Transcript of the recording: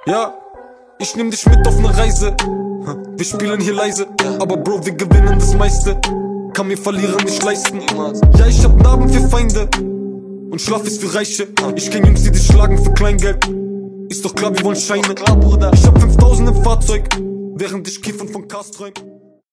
Ja, ich nehm dich mit auf ne Reise. Wir spielen hier leise, aber Bro, wir gewinnen das meiste. Kann mir Verlieren nicht leisten. Ja, ich hab Narben für Feinde und Schlaf ist für Reiche. Ich kenn Jungs, die dich schlagen für Kleingeld. Ist doch klar, wir wollen Scheine. Ich hab 5000 im Fahrzeug, während ich kiff und von Cars träum.